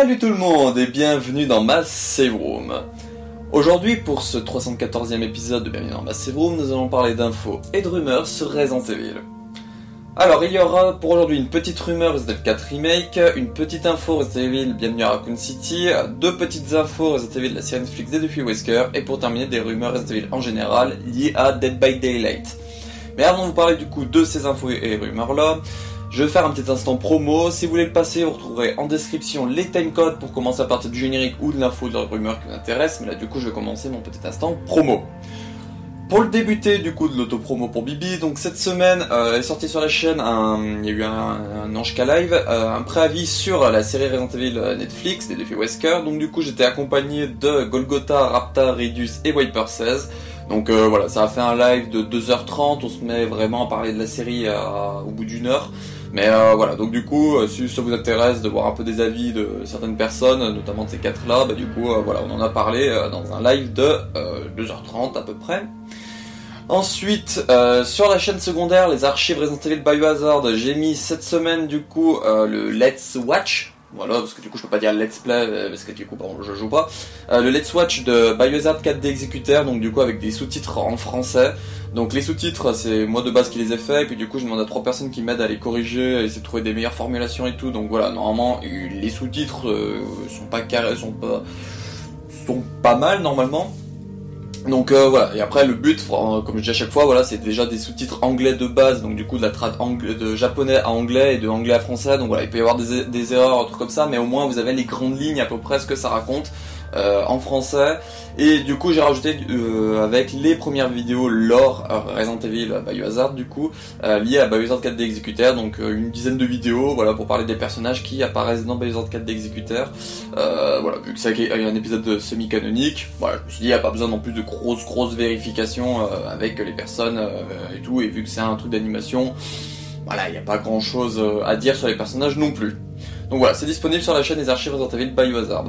Salut tout le monde et bienvenue dans ma Save Room. Aujourd'hui, pour ce 314e épisode de Bienvenue dans ma Save Room, nous allons parler d'infos et de rumeurs sur Resident Evil. Alors, il y aura pour aujourd'hui une petite rumeur Resident Evil 4 Remake, une petite info Resident Evil Bienvenue à Raccoon City, deux petites infos Resident Evil la série Netflix des Duffy Wesker, et pour terminer des rumeurs Resident Evil en général liées à Dead by Daylight. Mais avant de vous parler du coup de ces infos et rumeurs là, je vais faire un petit instant promo. Si vous voulez le passer, vous retrouverez en description les timecodes pour commencer à partir du générique ou de l'info de la rumeur qui vous intéresse. Mais là du coup je vais commencer mon petit instant promo. Pour le débuter du coup de l'auto-promo pour Bibi, donc cette semaine est sorti sur la chaîne, il y a eu un Ange-K Live, un préavis sur la série Resident Evil Netflix des Duffy Wesker. Donc du coup j'étais accompagné de Golgotha, Rapta, Redus et Viper 16. Donc voilà, ça a fait un live de 2h30, on se met vraiment à parler de la série au bout d'une heure. Mais voilà, donc du coup, si ça vous intéresse de voir un peu des avis de certaines personnes, notamment de ces quatre-là, bah du coup, voilà, on en a parlé dans un live de 2h30 à peu près. Ensuite, sur la chaîne secondaire, les archives Resident Evil Biohazard, j'ai mis cette semaine du coup le Let's Watch. Voilà, parce que du coup je peux pas dire Let's Play, parce que du coup bon, je joue pas. Le Let's Watch de Biohazard 4D Executor, donc du coup avec des sous-titres en français. Donc les sous-titres, c'est moi de base qui les ai faits, et puis du coup je demande à 3 personnes qui m'aident à les corriger, à essayer de trouver des meilleures formulations et tout. Donc voilà, normalement les sous-titres sont pas carrés, sont pas mal normalement. Donc voilà, et après le but, comme je dis à chaque fois, voilà, c'est déjà des sous-titres anglais de base, donc du coup de la trad de japonais à anglais et de anglais à français, donc voilà, il peut y avoir des erreurs, un truc comme ça, mais au moins vous avez les grandes lignes à peu près ce que ça raconte en français. Et du coup j'ai rajouté avec les premières vidéos lore Resident Evil Biohazard du coup liées à Biohazard 4D Executor, donc une dizaine de vidéos, voilà, pour parler des personnages qui apparaissent dans Biohazard 4D Executor. Voilà, vu que c'est un épisode semi-canonique, voilà, je me suis dit il n'y a pas besoin non plus de grosses vérifications avec les personnes et tout, et vu que c'est un truc d'animation, voilà, il n'y a pas grand chose à dire sur les personnages non plus. Donc voilà, c'est disponible sur la chaîne des archives Resident Evil Biohazard.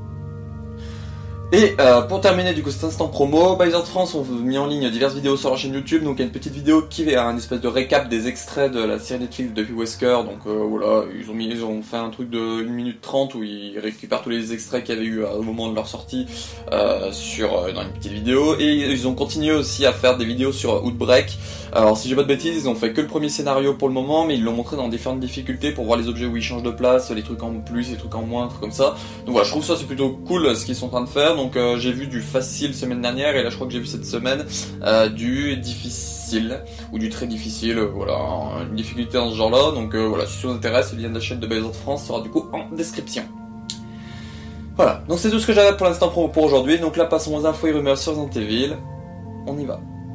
Et pour terminer du coup cet instant promo, Biohazard France ont mis en ligne diverses vidéos sur leur chaîne YouTube. Donc il y a une petite vidéo qui a un espèce de récap des extraits de la série Netflix de Duffy Wesker. Donc voilà, ils ont fait un truc de 1 minute 30 où ils récupèrent tous les extraits qu'il y avait eu au moment de leur sortie dans une petite vidéo. Et ils ont continué aussi à faire des vidéos sur Outbreak. Alors si j'ai pas de bêtises, ils ont fait que le premier scénario pour le moment, mais ils l'ont montré dans différentes difficultés pour voir les objets où ils changent de place, les trucs en plus, les trucs en moins, trucs comme ça. Donc voilà, je trouve ça c'est plutôt cool ce qu'ils sont en train de faire. Donc j'ai vu du facile semaine dernière, et là je crois que j'ai vu cette semaine du difficile, ou du très difficile, voilà, une difficulté dans ce genre là. Donc voilà, si ça vous intéresse, le lien de la chaîne de Biohazard France sera du coup en description. Voilà, donc c'est tout ce que j'avais pour l'instant pour aujourd'hui. Donc là passons aux infos et rumeurs sur Resident Evil, on y va.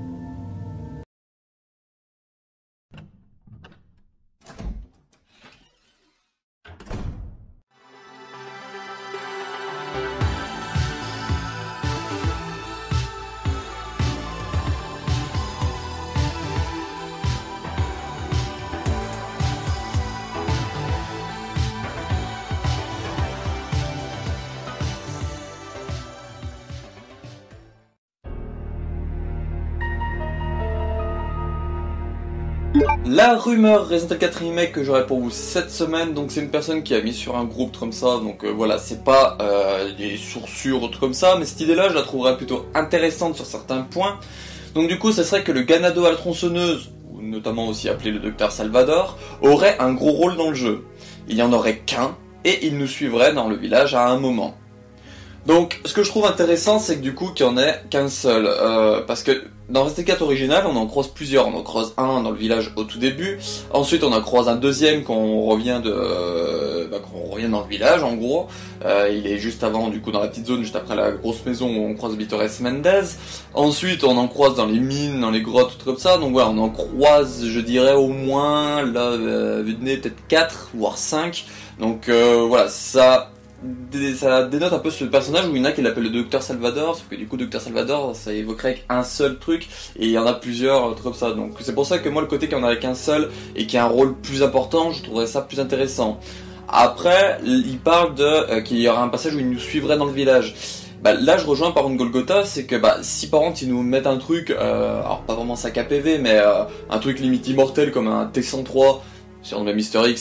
La rumeur Resident Evil 4 Remake que j'aurai pour vous cette semaine, donc c'est une personne qui a mis sur un groupe comme ça, donc voilà, c'est pas des sources sûres ou trucs comme ça, mais cette idée là je la trouverais plutôt intéressante sur certains points. Donc du coup ça serait que le Ganado à la tronçonneuse, ou notamment aussi appelé le Docteur Salvador, aurait un gros rôle dans le jeu. Il y en aurait qu'un, et il nous suivrait dans le village à un moment. Donc ce que je trouve intéressant, c'est que du coup qu'il n'y en ait qu'un seul, parce que dans Resident Evil 4 original, on en croise plusieurs. On en croise un dans le village au tout début, ensuite on en croise un deuxième quand on revient dans le village en gros. Il est juste avant, du coup dans la petite zone, juste après la grosse maison où on croise Vitores Mendez. Ensuite on en croise dans les mines, dans les grottes, tout comme ça. Donc voilà, on en croise, je dirais au moins, là, vu de nez, peut-être 4, voire 5. Donc voilà, ça dénote un peu ce personnage où il y en a qui l'appellent le Docteur Salvador, sauf que du coup Docteur Salvador ça évoquerait avec un seul truc, et il y en a plusieurs trucs comme ça. Donc c'est pour ça que moi le côté qu'il y en avait qu'un seul et qui a un rôle plus important, je trouverais ça plus intéressant. Après il parle de qu'il y aura un passage où il nous suivrait dans le village. Bah, là je rejoins par contre Golgotha, c'est que si par exemple ils nous mettent un truc, alors pas vraiment sac à PV, mais un truc limite immortel comme un T-103 sur le Mister X,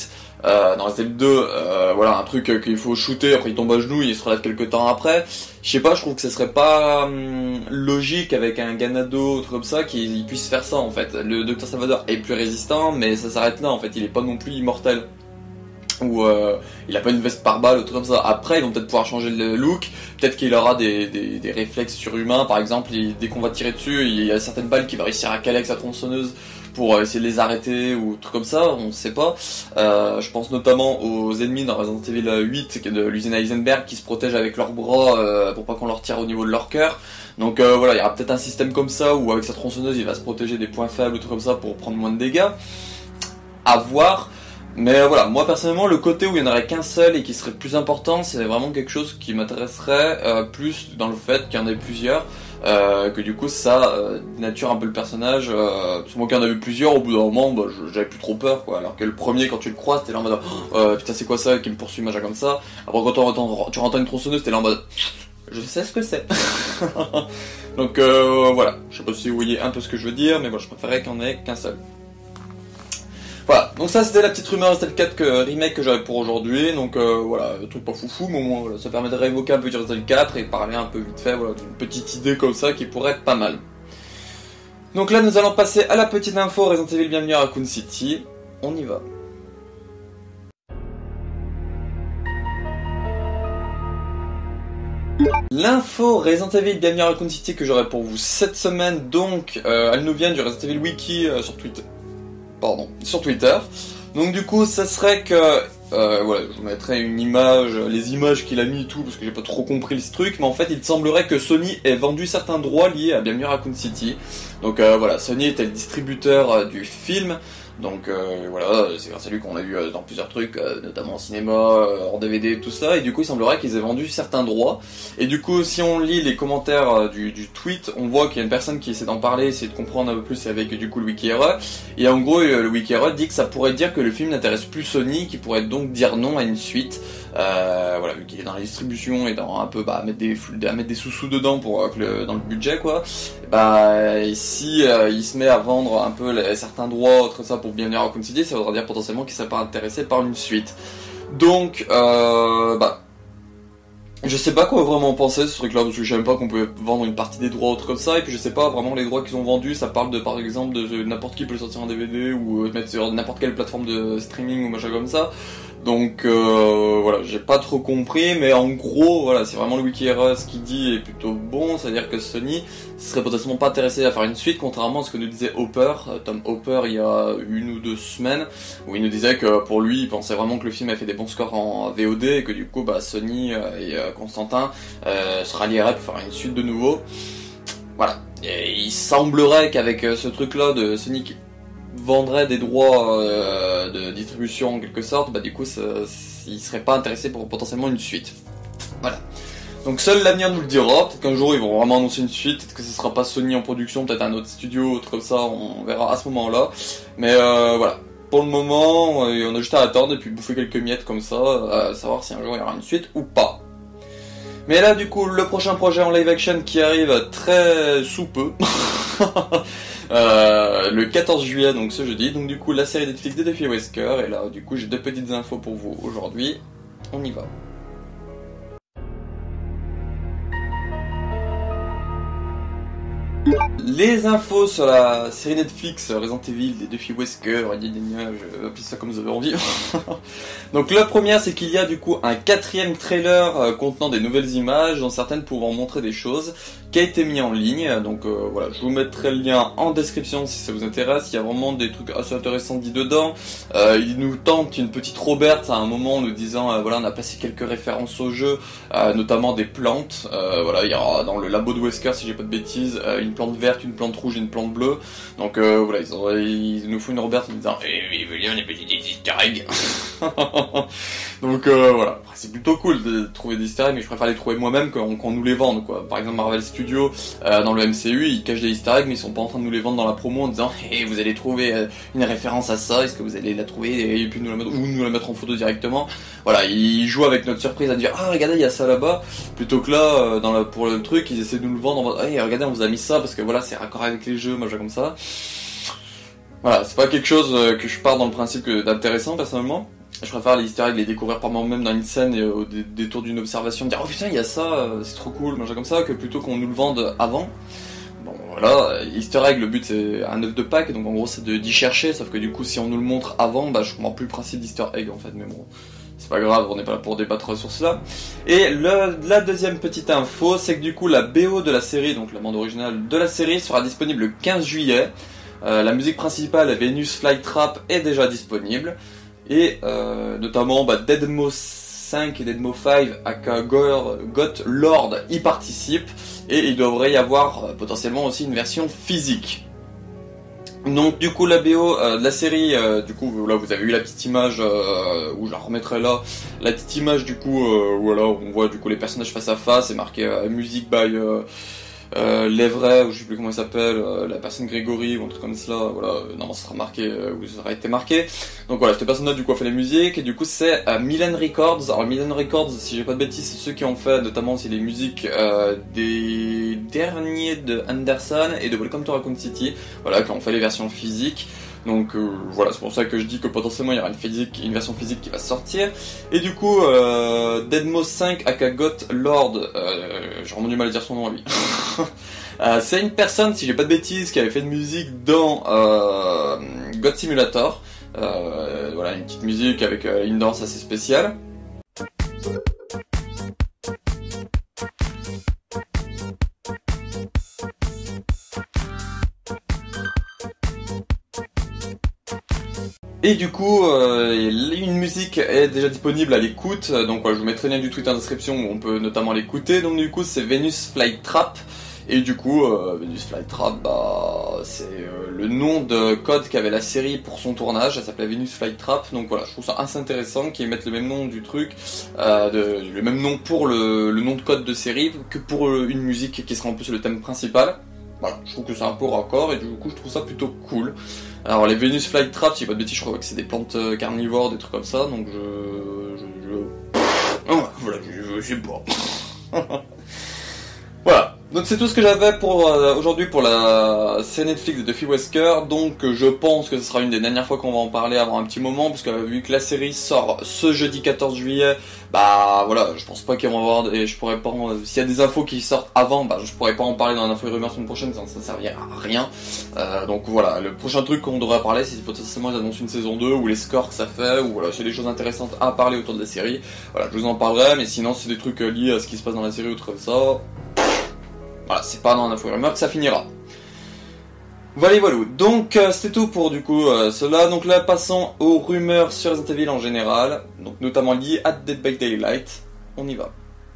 dans Resident Evil 2, voilà, un truc qu'il faut shooter, après il tombe à genoux, il se relève quelques temps après. Je sais pas, je trouve que ce serait pas logique avec un Ganado, truc comme ça, qu'il puisse faire ça en fait. Le Dr Salvador est plus résistant, mais ça s'arrête là en fait, il est pas non plus immortel. Ou il a pas une veste par balle, ou truc comme ça. Après, ils vont peut-être pouvoir changer le look, peut-être qu'il aura des réflexes surhumains, par exemple, dès qu'on va tirer dessus, il y a certaines balles qui va réussir à caler avec sa tronçonneuse pour essayer de les arrêter ou trucs comme ça, on sait pas. Je pense notamment aux ennemis dans Resident Evil 8 de l'usine Heisenberg qui se protègent avec leurs bras pour pas qu'on leur tire au niveau de leur cœur. Donc voilà, il y aura peut-être un système comme ça où avec sa tronçonneuse il va se protéger des points faibles ou trucs comme ça pour prendre moins de dégâts. À voir. Mais voilà, moi personnellement, le côté où il n'y en aurait qu'un seul et qui serait plus important, c'est vraiment quelque chose qui m'intéresserait plus dans le fait qu'il y en ait plusieurs, que du coup ça dénature un peu le personnage. Parce que moi qui en avais plusieurs, au bout d'un moment, bah, j'avais plus trop peur, quoi. Alors que le premier, quand tu le croises, t'es là en mode putain c'est quoi ça qui me poursuit, machin comme ça. Après quand tu rentres une tronçonneuse, t'es là en mode je sais ce que c'est. Donc voilà, je sais pas si vous voyez un peu ce que je veux dire, mais bon, je préférais qu'il n'y en ait qu'un seul. Voilà, donc ça c'était la petite rumeur Resident Evil 4 remake que j'avais pour aujourd'hui, donc voilà, le truc pas foufou, mais au moins voilà, ça permet de réévoquer un peu du Resident Evil 4 et parler un peu vite fait, voilà, d'une petite idée comme ça qui pourrait être pas mal. Donc là nous allons passer à la petite info Resident Evil Bienvenue à Raccoon City, on y va. L'info Resident Evil Bienvenue à Raccoon City que j'aurai pour vous cette semaine, donc elle nous vient du Resident Evil Wiki sur Twitter. Donc du coup ça serait que voilà, je vous mettrai une image, les images qu'il a mis et tout, parce que j'ai pas trop compris ce truc, mais en fait il semblerait que Sony ait vendu certains droits liés à Bienvenue à Raccoon City. Donc voilà, Sony était le distributeur du film. Donc voilà, c'est grâce à lui qu'on a vu dans plusieurs trucs, notamment au cinéma, en DVD, tout ça, et du coup il semblerait qu'ils aient vendu certains droits. Et du coup si on lit les commentaires du tweet, on voit qu'il y a une personne qui essaie d'en parler, essaie de comprendre un peu plus avec du coup le Wikira, et en gros le Wikira dit que ça pourrait dire que le film n'intéresse plus Sony, qui pourrait donc dire non à une suite. Voilà, vu qu'il est dans la distribution et dans un peu mettre des sous-sous dedans pour dans le budget quoi. Bah ici il se met à vendre un peu certains droits, tout ça pour Bienvenue à Raccoon City, ça voudra dire potentiellement qu'il serait pas intéressé par une suite. Donc je sais pas quoi vraiment penser de ce truc là, parce que je savais pas qu'on pouvait vendre une partie des droits autres comme ça, et puis je sais pas vraiment les droits qu'ils ont vendus, ça parle de par exemple de n'importe qui peut le sortir en DVD ou mettre sur n'importe quelle plateforme de streaming ou machin comme ça. Donc voilà, j'ai pas trop compris, mais en gros, voilà, c'est vraiment le Wikira ce qu'il dit est plutôt bon, c'est-à-dire que Sony serait potentiellement pas intéressé à faire une suite, contrairement à ce que nous disait Hopper, Tom Hopper, il y a 1 ou 2 semaines, où il nous disait que pour lui, il pensait vraiment que le film avait fait des bons scores en VOD, et que du coup, Sony et Constantin se rallieraient pour faire une suite de nouveau. Voilà, et il semblerait qu'avec ce truc-là de Sony qui vendrait des droits de distribution en quelque sorte, du coup il serait pas intéressé pour potentiellement une suite. Voilà. Donc seul l'avenir nous le dira, peut-être qu'un jour ils vont vraiment annoncer une suite, peut-être que ce sera pas Sony en production, peut-être un autre studio, autre comme ça, on verra à ce moment-là. Mais voilà, pour le moment on a juste à attendre et puis bouffer quelques miettes comme ça, savoir si un jour il y aura une suite ou pas. Mais là du coup le prochain projet en live action qui arrive très sous peu. Le 14 juillet, donc ce jeudi, donc du coup la série Netflix des Défis Wesker, et là du coup j'ai 2 petites infos pour vous aujourd'hui, on y va. Les infos sur la série Netflix Resident Evil des Défis Wesker, appelez ça comme vous avez envie. Donc la première, c'est qu'il y a du coup un 4e trailer contenant des nouvelles images, dont certaines pouvant montrer des choses, qui a été mis en ligne. Donc voilà, je vous mettrai le lien en description si ça vous intéresse. Il y a vraiment des trucs assez intéressants dit dedans. Il nous tente une petite Robert à un moment en nous disant voilà, on a placé quelques références au jeu, notamment des plantes. Voilà, il y aura dans le labo de Wesker, si j'ai pas de bêtises, une plante verte, une plante rouge et une plante bleue. Donc voilà, ils nous font une Robert en nous disant il veut lire les petits easter eggs. Donc voilà, après, c'est plutôt cool de trouver des easter eggs, mais je préfère les trouver moi-même qu'on nous les vende quoi. Par exemple Marvel Studios dans le MCU, ils cachent des easter eggs, mais ils sont pas en train de nous les vendre dans la promo en disant vous allez trouver une référence à ça, est-ce que vous allez la trouver et puis nous la mettre, ou nous la mettre en photo directement. Voilà, ils jouent avec notre surprise à dire regardez il y a ça là-bas, plutôt que là pour le truc ils essaient de nous le vendre en mode regardez on vous a mis ça parce que voilà c'est raccord avec les jeux, machin comme ça. Voilà, c'est pas quelque chose que je pars dans le principe d'intéressant personnellement. Je préfère les easter eggs les découvrir par moi-même dans une scène et au détour d'une observation, dire oh putain il y a ça, c'est trop cool, machin comme ça, que plutôt qu'on nous le vende avant. Bon voilà, easter egg, le but c'est un œuf de Pâques, donc en gros c'est d'y chercher, sauf que du coup si on nous le montre avant, bah je comprends plus le principe d'easter egg en fait, mais bon, c'est pas grave, on n'est pas là pour débattre sur cela. Et la deuxième petite info, c'est que du coup la BO de la série, donc la bande originale de la série, sera disponible le 15 juillet. La musique principale, Venus Flytrap, est déjà disponible. Et notamment Deadmo 5 et Deadmo 5 aka Got Lord y participent. Et il devrait y avoir potentiellement aussi une version physique. Donc du coup la BO de la série, du coup là vous avez eu la petite image où je la remettrai là, la petite image du coup voilà où on voit du coup les personnages face à face, c'est marqué music by Levray, ou je sais plus comment il s'appelle, la personne Grégory ou un truc comme cela, voilà, normalement ça sera marqué, ou ça aura été marqué. Donc voilà, cette personne là du coup a fait la musique, et du coup c'est Milan Records. Alors Milan Records, si j'ai pas de bêtises, c'est ceux qui ont fait notamment aussi les musiques des derniers de Anderson et de Welcome to Raccoon City, voilà, qui ont fait les versions physiques. Donc voilà, c'est pour ça que je dis que potentiellement il y aura une version physique qui va sortir. Et du coup, Deadmo 5 aka Got Lord, j'ai vraiment du mal à dire son nom à lui. C'est une personne, si j'ai pas de bêtises, qui avait fait de musique dans God Simulator. Voilà, une petite musique avec une danse assez spéciale. Et du coup, une musique est déjà disponible à l'écoute, donc je vous mettrai le lien du tweet en description où on peut notamment l'écouter. Donc du coup c'est Venus Flytrap, et du coup Venus Flytrap, c'est le nom de code qu'avait la série pour son tournage, elle s'appelait Venus Flytrap, donc voilà, je trouve ça assez intéressant qu'ils mettent le même nom du truc, le même nom pour le nom de code de série que pour une musique qui sera en plus le thème principal. Voilà, je trouve que c'est un peu raccord et du coup je trouve ça plutôt cool. Alors les Venus Flytrap, si j'ai pas de bêtises, je crois que c'est des plantes carnivores, des trucs comme ça, donc voilà, je sais pas. Voilà, donc c'est tout ce que j'avais pour aujourd'hui pour la série Netflix de Duffy Wesker, donc je pense que ce sera une des dernières fois qu'on va en parler avant un petit moment, parce que vu que la série sort ce jeudi 14 juillet, voilà, je pense pas qu'ils vont avoir, et je pourrais pas, s'il y a des infos qui sortent avant, je pourrais pas en parler dans l'info et rumeur semaine prochaine, ça servira à rien. Donc voilà, le prochain truc qu'on devrait parler, c'est potentiellement ils annoncent une saison 2, ou les scores que ça fait, ou voilà, c'est des choses intéressantes à parler autour de la série. Voilà, je vous en parlerai, mais sinon c'est des trucs liés à ce qui se passe dans la série ou comme ça. Voilà, c'est pas dans l'info et rumeur que ça finira. Voilà, donc c'était tout pour du coup cela. Donc là, passons aux rumeurs sur Resident Evil en général, donc notamment liées à Dead by Daylight. On y va.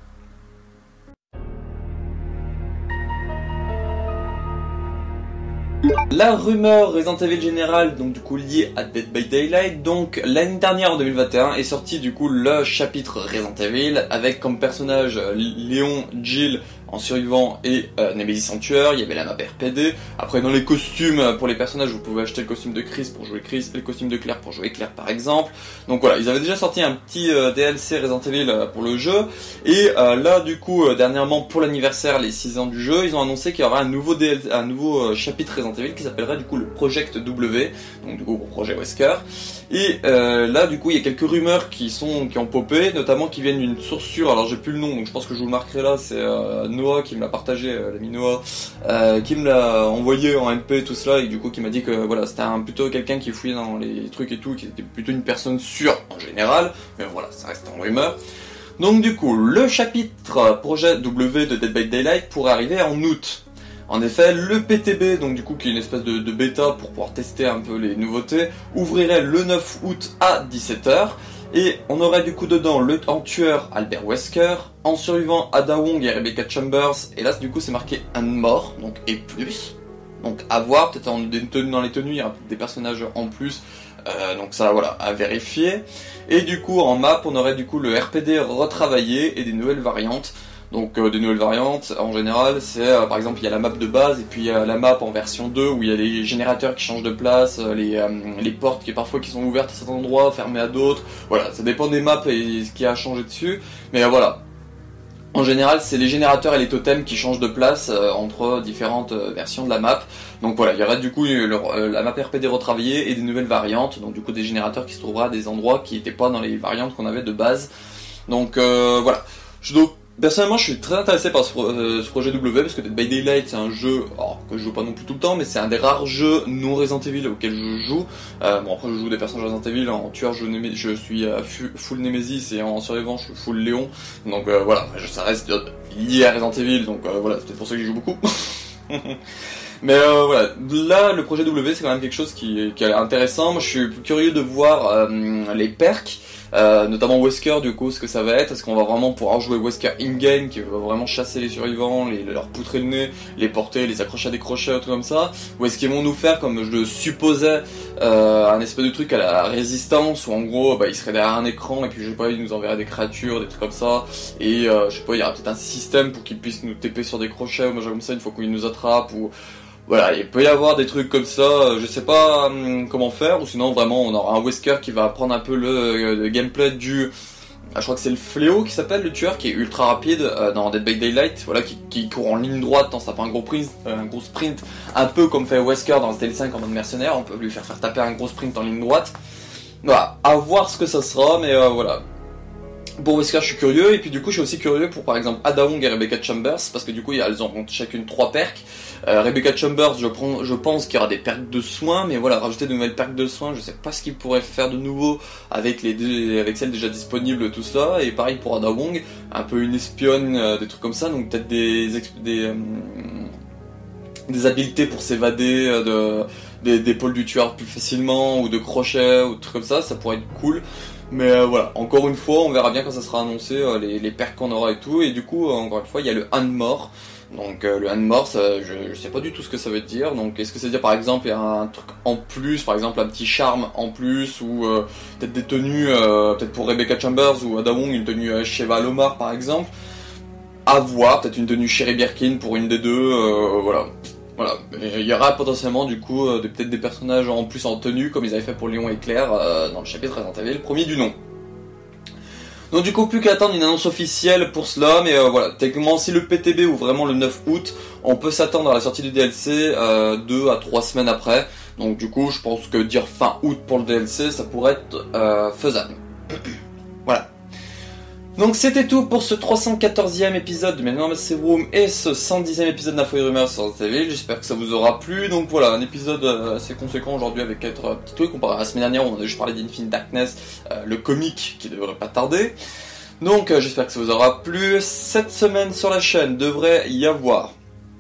La rumeur Resident Evil générale, donc du coup liée à Dead by Daylight, donc l'année dernière en 2021 est sorti du coup le chapitre Resident Evil avec comme personnage Léon, Jill en survivant et Nemesis en tueur. Il y avait la map RPD. Après dans les costumes pour les personnages, vous pouvez acheter le costume de Chris pour jouer Chris et le costume de Claire pour jouer Claire par exemple. Donc voilà, ils avaient déjà sorti un petit DLC Resident Evil pour le jeu, et là du coup dernièrement pour l'anniversaire, les 6 ans du jeu, ils ont annoncé qu'il y aurait un nouveau chapitre Resident Evil qui s'appellerait du coup le Project W, donc du coup pour Projet Wesker. Et là du coup il y a quelques rumeurs qui ont popé, notamment qui viennent d'une source sûre, alors j'ai plus le nom donc je pense que je vous le marquerai là, c'est Noah qui me l'a partagé, l'ami Noah, qui me l'a envoyé en MP tout cela, et du coup qui m'a dit que voilà c'était plutôt quelqu'un qui fouillait dans les trucs et tout, qui était plutôt une personne sûre en général, mais voilà ça reste en rumeur. Donc du coup le chapitre Projet W de Dead by Daylight pourrait arriver en août. En effet, le PTB, donc du coup qui est une espèce de bêta pour pouvoir tester un peu les nouveautés, ouvrirait le 9 août à 17 h, et on aurait du coup dedans en tueur Albert Wesker, en survivant Ada Wong et Rebecca Chambers, et là du coup c'est marqué un mort, donc et plus, donc à voir, peut-être dans les tenues il y aura des personnages en plus, donc ça voilà, à vérifier. Et du coup en map on aurait du coup le RPD retravaillé et des nouvelles variantes. Donc des nouvelles variantes, en général, c'est par exemple il y a la map de base et puis il y a la map en version 2 où il y a les générateurs qui changent de place, les portes qui parfois qui sont ouvertes à certains endroits, fermées à d'autres. Voilà, ça dépend des maps et ce qui a changé dessus. Mais voilà, En général, c'est les générateurs et les totems qui changent de place entre différentes versions de la map. Donc voilà, il y aura du coup la map RPD retravaillée et des nouvelles variantes. Donc du coup des générateurs qui se trouvera à des endroits qui n'étaient pas dans les variantes qu'on avait de base. Donc voilà. Donc, personnellement, je suis très intéressé par ce projet W parce que Dead by Daylight c'est un jeu que je joue pas non plus tout le temps, mais c'est un des rares jeux non Resident Evil auxquels je joue. Bon après je joue des personnages Resident Evil, en tueur je suis full Nemesis et en survivant je suis full Léon. Donc voilà, ça reste lié à Resident Evil, donc voilà, c'est peut-être pour ça que j'y joue beaucoup. Mais voilà, là le projet W c'est quand même quelque chose qui est intéressant. Moi je suis curieux de voir les perks. Notamment Wesker du coup, ce que ça va être, est-ce qu'on va vraiment pouvoir jouer Wesker in-game qui va vraiment chasser les survivants, leur poutrer le nez, les porter, les accrocher à des crochets, ou tout comme ça, ou est-ce qu'ils vont nous faire, comme je le supposais, un espèce de truc à la résistance, où en gros ils seraient derrière un écran et puis je sais pas, ils nous enverraient des créatures, des trucs comme ça, et je sais pas, il y aura peut-être un système pour qu'ils puissent nous TP sur des crochets ou machin comme ça une fois qu'ils nous attrapent, ou... Voilà, il peut y avoir des trucs comme ça, je sais pas comment faire, ou sinon vraiment on aura un Wesker qui va prendre un peu le gameplay du... je crois que c'est le Fléau qui s'appelle, le tueur, qui est ultra rapide dans Dead by Daylight, voilà, qui court en ligne droite, ça pas un gros sprint, un peu comme fait Wesker dans STL5 en mode mercenaire, on peut lui faire taper un gros sprint en ligne droite. Voilà, à voir ce que ça sera, mais voilà. Pour Wesker je suis curieux, et puis du coup je suis aussi curieux pour par exemple Ada Wong et Rebecca Chambers, parce que du coup elles auront chacune 3 perks. Rebecca Chambers je pense qu'il y aura des perks de soins, mais voilà, rajouter de nouvelles perks de soins, je sais pas ce qu'ils pourraient faire de nouveau avec celles déjà disponibles, tout cela. Et pareil pour Ada Wong, un peu une espionne, des trucs comme ça, donc peut-être des habiletés pour s'évader des pôles du tueur plus facilement, ou de crochets, ou des trucs comme ça, ça pourrait être cool. Mais voilà, encore une fois, on verra bien quand ça sera annoncé, les perks qu'on aura et tout. Et du coup, encore une fois, il y a le hand mort. Donc le hand mort, je sais pas du tout ce que ça veut dire. Donc est-ce que ça veut dire par exemple il y a un truc en plus, par exemple un petit charme en plus, ou peut-être des tenues, peut-être pour Rebecca Chambers ou Ada Wong, une tenue Sheva Lomar par exemple. À voir, peut-être une tenue Sherry Birkin pour une des deux, voilà. Voilà, il y aura potentiellement du coup peut-être des personnages en plus en tenue comme ils avaient fait pour Léon et Claire dans le chapitre Resident Evil, le premier du nom. Donc du coup plus qu'à attendre une annonce officielle pour cela, mais voilà, techniquement si le PTB ou vraiment le 9 août, on peut s'attendre à la sortie du DLC 2 à 3 semaines après. Donc du coup je pense que dire fin août pour le DLC ça pourrait être faisable. Voilà. Donc c'était tout pour ce 314e épisode de Bienvenue dans Massive Room et ce 110e épisode d'Info et Rumeurs sur Resident Evil. J'espère que ça vous aura plu. Donc voilà, un épisode assez conséquent aujourd'hui avec 4 petits trucs comparé à la semaine dernière où on a juste parlé d'Infinite Darkness, le comic qui devrait pas tarder. Donc j'espère que ça vous aura plu. Cette semaine sur la chaîne devrait y avoir...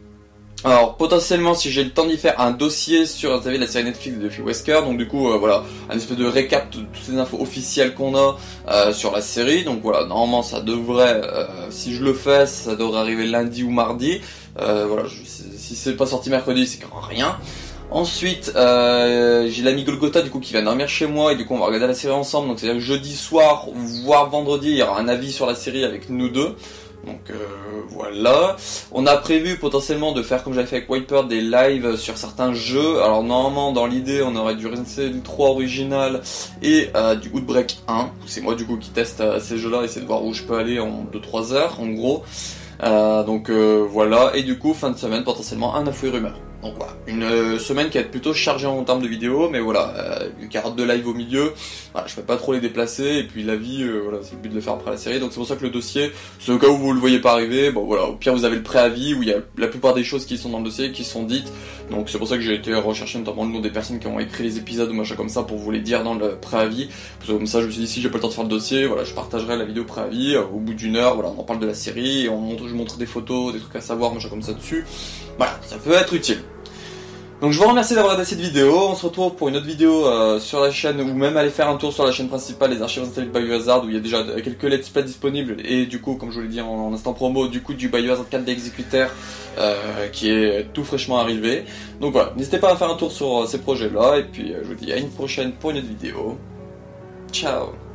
Alors potentiellement si j'ai le temps d'y faire un dossier sur vous savez, la série Netflix de Phil Wesker, donc du coup voilà, un espèce de récap de toutes les infos officielles qu'on a sur la série, donc voilà, normalement ça devrait, si je le fais, ça devrait arriver lundi ou mardi, voilà, si c'est pas sorti mercredi c'est rien. Ensuite j'ai l'ami Golgotha du coup qui vient dormir chez moi et du coup on va regarder la série ensemble, donc c'est à dire que jeudi soir voire vendredi il y aura un avis sur la série avec nous deux. Donc voilà, on a prévu potentiellement de faire comme j'avais fait avec Wiper des lives sur certains jeux. Alors normalement dans l'idée on aurait du Resident Evil 3 original et du Outbreak 1. C'est moi du coup qui teste ces jeux là, essayer de voir où je peux aller en 2-3 heures en gros. Donc voilà, et du coup fin de semaine potentiellement un info et rumeur. Donc voilà, une semaine qui va être plutôt chargée en termes de vidéos, mais voilà, vu qu'il y aura 2 lives au milieu, voilà, je peux pas trop les déplacer, et puis la vie, voilà, c'est le but de le faire après la série, donc c'est pour ça que le dossier, c'est au cas où vous le voyez pas arriver, bon voilà, au pire vous avez le préavis, où il y a la plupart des choses qui sont dans le dossier, qui sont dites, donc c'est pour ça que j'ai été rechercher notamment le nom des personnes qui ont écrit les épisodes ou machin comme ça, pour vous les dire dans le préavis, parce que comme ça je me suis dit, si j'ai pas le temps de faire le dossier, voilà, je partagerai la vidéo préavis, au bout d'1 heure, voilà, on en parle de la série, et je montre des photos, des trucs à savoir, machin comme ça dessus, voilà, ça peut être utile. Donc je vous remercie d'avoir regardé cette vidéo, on se retrouve pour une autre vidéo sur la chaîne, ou même aller faire un tour sur la chaîne principale, les archives Resident Evil Biohazard, où il y a déjà quelques let's play disponibles, et du coup, comme je vous l'ai dit en instant promo, du coup du Biohazard 4 d'Executor, qui est tout fraîchement arrivé. Donc voilà, n'hésitez pas à faire un tour sur ces projets là, et puis je vous dis à une prochaine pour une autre vidéo. Ciao.